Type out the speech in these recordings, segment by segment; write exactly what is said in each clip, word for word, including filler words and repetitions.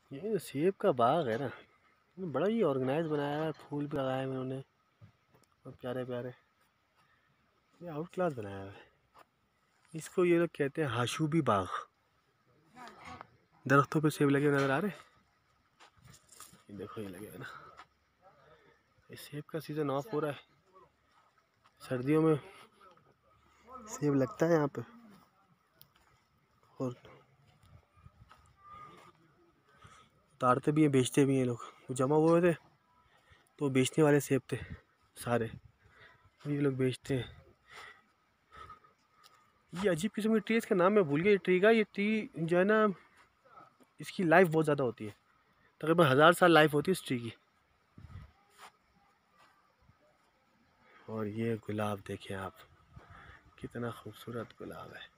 ये सेब का बाग है ना, बड़ा ही ऑर्गेनाइज बनाया है, फूल भी लगाए हैं उन्होंने और प्यारे प्यारे। ये आउट क्लास बनाया है। इसको ये लोग कहते हैं हाशूबी बाग। दरख्तों पे सेब लगे नजर आ रहे, ये देखो ये लगे है ना। ये सेब का सीज़न ऑफ हो रहा है, सर्दियों में सेब लगता है यहाँ पे और उतारते भी हैं, बेचते भी हैं लोग। वो जमा हुए थे तो बेचने वाले सेब थे सारे, ये लोग बेचते हैं। ये अजीब किस्म की ट्री है, इसका नाम मैं भूल गया। ये ट्री का ये ट्री जो है ना, इसकी लाइफ बहुत ज़्यादा होती है, तकरीबन हज़ार साल लाइफ होती है इस ट्री की। और ये गुलाब देखें आप, कितना खूबसूरत गुलाब है।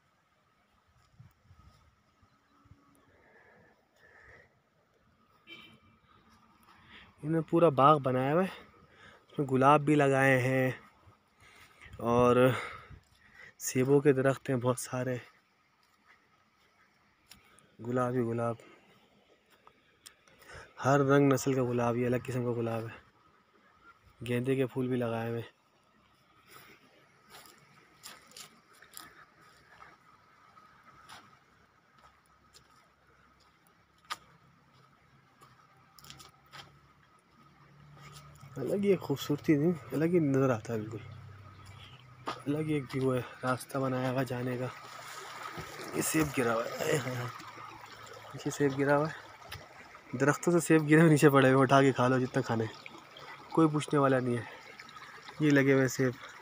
इन्होंने पूरा बाग बनाया हुआ है, उसमें गुलाब भी लगाए हैं और सेबों के दरख्त हैं बहुत सारे। गुलाब ही गुलाब, हर रंग नस्ल का गुलाब, ये अलग किस्म का गुलाब है। गेंदे के फूल भी लगाए हुए हैं। अलग ही एक खूबसूरती नहीं, अलग ही नज़र आता है, बिल्कुल अलग ही एक व्यू है। रास्ता बनाया हुआ जाने का। ये सेब गिरा हुआ है, नीचे सेब गिरा हुआ है, दरख्तों से सेब गिरे हुए नीचे पड़े हुए, उठा के खा लो जितना खाने, कोई पूछने वाला नहीं है। ये लगे हुए सेब।